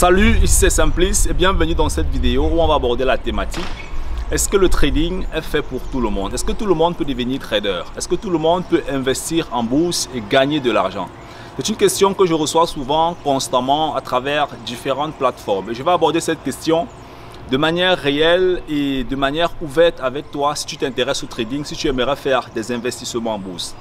Salut, ici c'est Simplice et bienvenue dans cette vidéo où on va aborder la thématique. Est-ce que le trading est fait pour tout le monde? Est-ce que tout le monde peut devenir trader? Est-ce que tout le monde peut investir en bourse et gagner de l'argent? C'est une question que je reçois souvent, constamment, à travers différentes plateformes. Et je vais aborder cette question de manière réelle et de manière ouverte avec toi si tu t'intéresses au trading, si tu aimerais faire des investissements en bourse.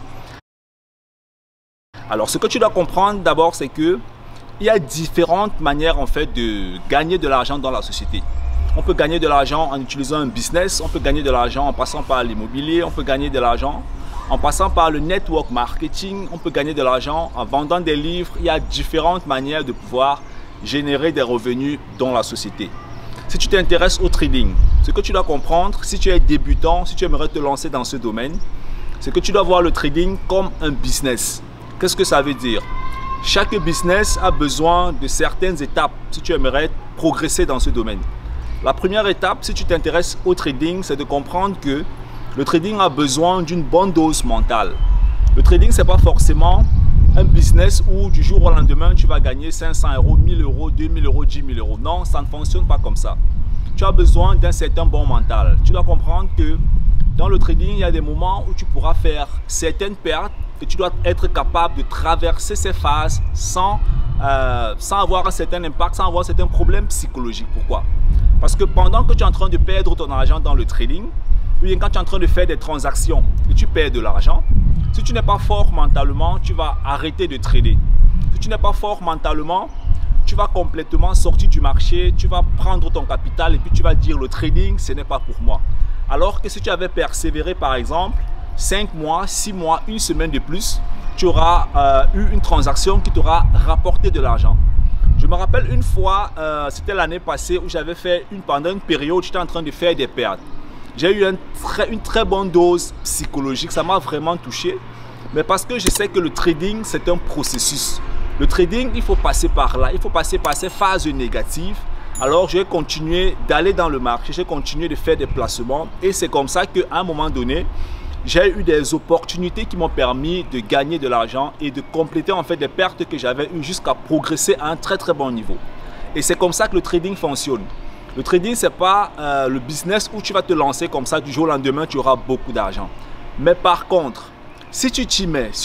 Alors, ce que tu dois comprendre d'abord, c'est que il y a différentes manières en fait de gagner de l'argent dans la société. On peut gagner de l'argent en utilisant un business, on peut gagner de l'argent en passant par l'immobilier, on peut gagner de l'argent en passant par le network marketing, on peut gagner de l'argent en vendant des livres. Il y a différentes manières de pouvoir générer des revenus dans la société. Si tu t'intéresses au trading, ce que tu dois comprendre, si tu es débutant, si tu aimerais te lancer dans ce domaine, c'est que tu dois voir le trading comme un business. Qu'est-ce que ça veut dire? Chaque business a besoin de certaines étapes si tu aimerais progresser dans ce domaine. La première étape, si tu t'intéresses au trading, c'est de comprendre que le trading a besoin d'une bonne dose mentale. Le trading, ce n'est pas forcément un business où du jour au lendemain, tu vas gagner 500 euros, 1000 euros, 2000 euros, 10 000 euros. Non, ça ne fonctionne pas comme ça. Tu as besoin d'un certain bon mental. Tu dois comprendre que dans le trading, il y a des moments où tu pourras faire certaines pertes et tu dois être capable de traverser ces phases sans avoir un certain impact, sans avoir un certain problème psychologique. Pourquoi? Parce que pendant que tu es en train de perdre ton argent dans le trading, ou bien quand tu es en train de faire des transactions et tu perds de l'argent, si tu n'es pas fort mentalement, tu vas arrêter de trader. Si tu n'es pas fort mentalement, tu vas complètement sortir du marché, tu vas prendre ton capital et puis tu vas dire le trading, ce n'est pas pour moi. Alors que si tu avais persévéré par exemple, 5 mois, 6 mois, une semaine de plus, tu auras eu une transaction qui t'aura rapporté de l'argent. Je me rappelle une fois, c'était l'année passée où j'avais fait pendant une période, j'étais en train de faire des pertes. J'ai eu une très bonne dose psychologique, ça m'a vraiment touché. Mais parce que je sais que le trading, c'est un processus. Le trading, il faut passer par là, il faut passer par ces phases négatives. Alors, je vais continuer d'aller dans le marché, je vais continuer de faire des placements. Et c'est comme ça qu'à un moment donné, j'ai eu des opportunités qui m'ont permis de gagner de l'argent et de compléter en fait des pertes que j'avais eues jusqu'à progresser à un très bon niveau. Et c'est comme ça que le trading fonctionne. Le trading, ce n'est pas le business où tu vas te lancer comme ça, du jour au lendemain, tu auras beaucoup d'argent. Mais par contre, si tu t'y mets, si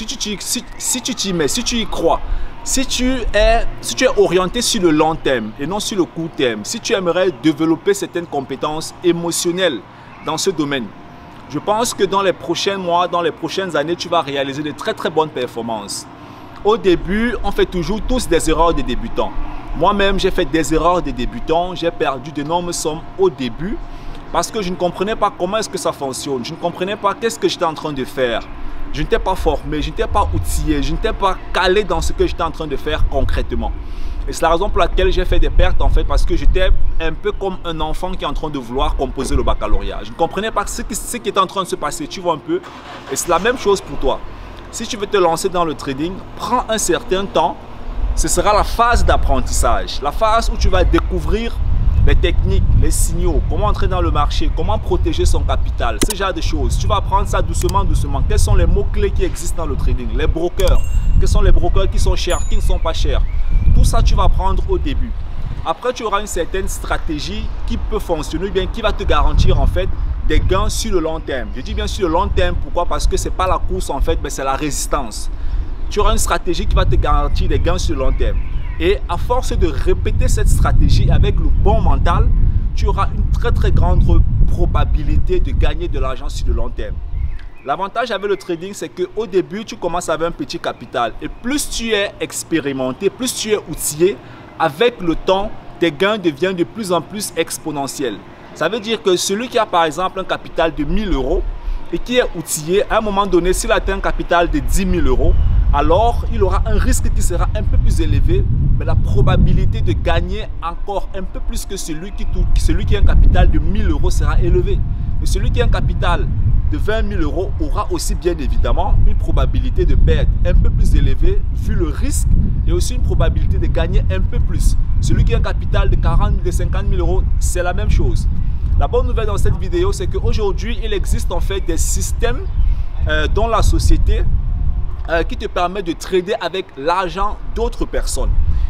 tu y crois, si tu es orienté sur le long terme et non sur le court terme, si tu aimerais développer certaines compétences émotionnelles dans ce domaine, je pense que dans les prochains mois, dans les prochaines années, tu vas réaliser de très bonnes performances. Au début, on fait toujours tous des erreurs de débutants. Moi-même, j'ai fait des erreurs de débutants. J'ai perdu d'énormes sommes au début parce que je ne comprenais pas comment est-ce que ça fonctionne. Je ne comprenais pas qu'est-ce que j'étais en train de faire. Je n'étais pas formé, je n'étais pas outillé, je n'étais pas calé dans ce que j'étais en train de faire concrètement. Et c'est la raison pour laquelle j'ai fait des pertes en fait, parce que j'étais un peu comme un enfant qui est en train de vouloir composer le baccalauréat. Je ne comprenais pas ce qui était en train de se passer, tu vois un peu. Et c'est la même chose pour toi. Si tu veux te lancer dans le trading, prends un certain temps. Ce sera la phase d'apprentissage, la phase où tu vas découvrir les techniques, les signaux, comment entrer dans le marché, comment protéger son capital, ce genre de choses. Tu vas apprendre ça doucement. Quels sont les mots-clés qui existent dans le trading? Les brokers, quels sont les brokers qui sont chers, qui ne sont pas chers? Tout ça, tu vas apprendre au début. Après, tu auras une certaine stratégie qui peut fonctionner, bien qui va te garantir en fait des gains sur le long terme. Je dis bien sur le long terme, pourquoi? Parce que ce n'est pas la course en fait, mais c'est la résistance. Tu auras une stratégie qui va te garantir des gains sur le long terme. Et à force de répéter cette stratégie avec le bon mental, tu auras une très grande probabilité de gagner de l'argent sur le long terme. L'avantage avec le trading, c'est qu'au début, tu commences avec un petit capital. Et plus tu es expérimenté, plus tu es outillé, avec le temps, tes gains deviennent de plus en plus exponentiels. Ça veut dire que celui qui a par exemple un capital de 1000 euros et qui est outillé, à un moment donné, s'il atteint un capital de 10 000 euros, alors il aura un risque qui sera un peu plus élevé, mais la probabilité de gagner encore un peu plus que celui qui a un capital de 1000 euros sera élevée. Et celui qui a un capital de 20 000 euros aura aussi bien évidemment une probabilité de perdre un peu plus élevée vu le risque et aussi une probabilité de gagner un peu plus. Celui qui a un capital de 40 000, de 50 000 euros, c'est la même chose. La bonne nouvelle dans cette vidéo, c'est qu'aujourd'hui, il existe en fait des systèmes dans la société qui te permet de trader avec l'argent d'autres personnes.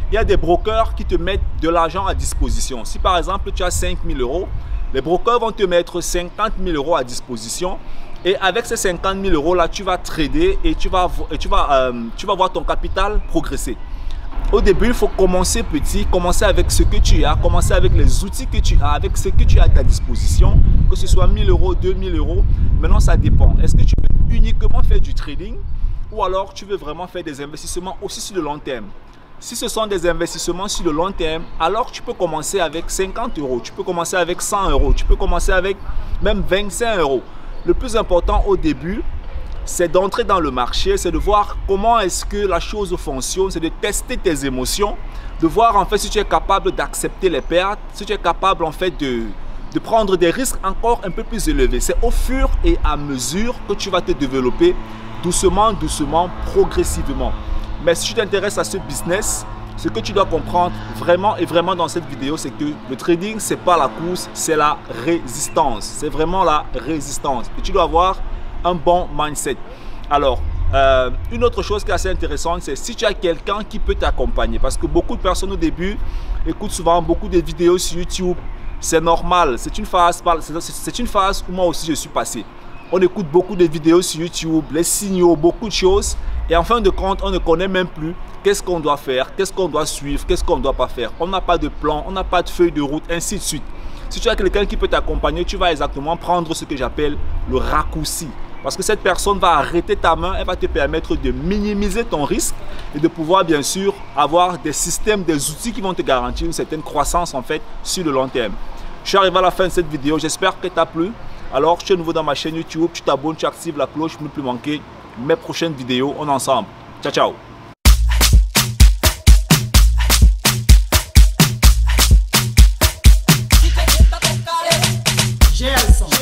il y a des brokers qui te mettent de l'argent à disposition. Si par exemple tu as 5 000 €, les brokers vont te mettre 50 000 € à disposition. Et avec ces 50 000 € là, tu vas trader et tu vas voir ton capital progresser. Au début, il faut commencer petit, commencer avec ce que tu as, commencer avec les outils que tu as, avec ce que tu as à ta disposition, que ce soit 1 000 €, 2 000 €. Maintenant, ça dépend. Est-ce que tu veux uniquement faire du trading ou alors tu veux vraiment faire des investissements aussi sur le long terme? Si ce sont des investissements sur le long terme, alors tu peux commencer avec 50 €, tu peux commencer avec 100 €, tu peux commencer avec même 25 €. Le plus important au début, c'est d'entrer dans le marché, c'est de voir comment est-ce que la chose fonctionne, c'est de tester tes émotions, de voir en fait si tu es capable d'accepter les pertes, si tu es capable en fait de prendre des risques encore un peu plus élevés. C'est au fur et à mesure que tu vas te développer doucement, doucement, progressivement. Mais si tu t'intéresses à ce business, ce que tu dois comprendre vraiment et vraiment dans cette vidéo, c'est que le trading, ce n'est pas la course, c'est la résistance. C'est vraiment la résistance. Et tu dois avoir un bon mindset. Alors, une autre chose qui est assez intéressante, c'est si tu as quelqu'un qui peut t'accompagner. Parce que beaucoup de personnes au début écoutent souvent beaucoup de vidéos sur YouTube. C'est normal, c'est une phase où moi aussi je suis passé. On écoute beaucoup de vidéos sur YouTube, les signaux, beaucoup de choses. Et en fin de compte, on ne connaît même plus qu'est-ce qu'on doit faire, qu'est-ce qu'on doit suivre, qu'est-ce qu'on ne doit pas faire. On n'a pas de plan, on n'a pas de feuille de route, ainsi de suite. Si tu as quelqu'un qui peut t'accompagner, tu vas exactement prendre ce que j'appelle le raccourci. Parce que cette personne va arrêter ta main, elle va te permettre de minimiser ton risque et de pouvoir bien sûr avoir des systèmes, des outils qui vont te garantir une certaine croissance en fait sur le long terme. Je suis arrivé à la fin de cette vidéo, j'espère que t'a plu. Alors, si tu es nouveau dans ma chaîne YouTube, tu t'abonnes, tu actives la cloche pour ne plus manquer mes prochaines vidéos. On est ensemble. Ciao, ciao. Gelson.